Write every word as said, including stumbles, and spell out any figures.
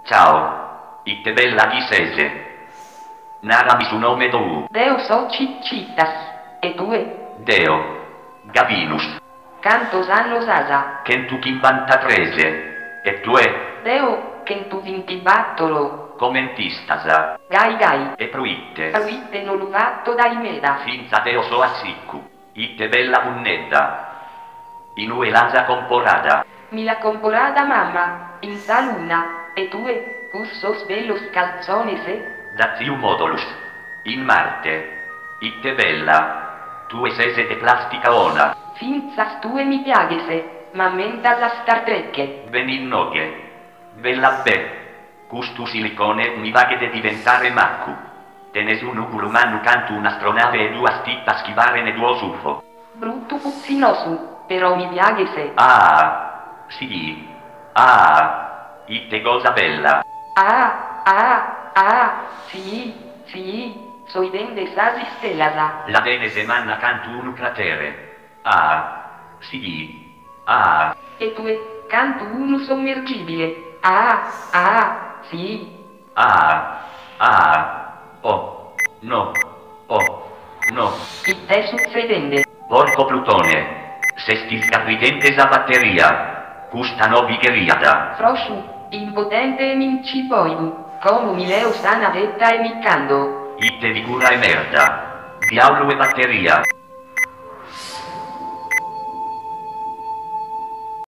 Ciao. Itte bella di sese. Nara mi su nome tu. Deo so ciccitas. E due. Deo. Gavinus. Cantos annos asa. Kentu cinquantatré. E tu è? Deo, che tu vintibattolo. Commentistasa. Gai gai. E pruitte. Pruitte non luvatto dai meda. Finza deo so assiccu. Itte bella munnedda. Inue lasa comporada. Mi la comporada mamma. In saluna. E due. Cursos bellos calzones e. Daziu modulus. In Marte. Itte bella. Tue sese de plastica ona. Finzas tue mi piaghese. Ma menta la Star Trek. Beninnoghe. Bella be. Custu silicone mi vaghe de diventare maccu. Tenes un ugulumanu cantu un'astronave e due stitta schivare ne duo sufo. Brutto puzzinosu. Però mi piaghese. Ah. Sì. Ah. Itte cosa bella. Ah, ah, ah, sì, sì, soi dende sasi stellasa. La Venese manna cantu un cratere. Ah. Sì. Ah. E tue, canto uno sommergibile. Ah, ah, sì. Ah. Ah. Oh. No. Oh. No. Itte succedende. Porco Plutone. Sesti scarridente sa batteria. Custa no vigheriada. Frosciu, impotente e mincipoidu. Come mi leo sana detta e miccando. Itte vigura e merda. Diavolo e batteria.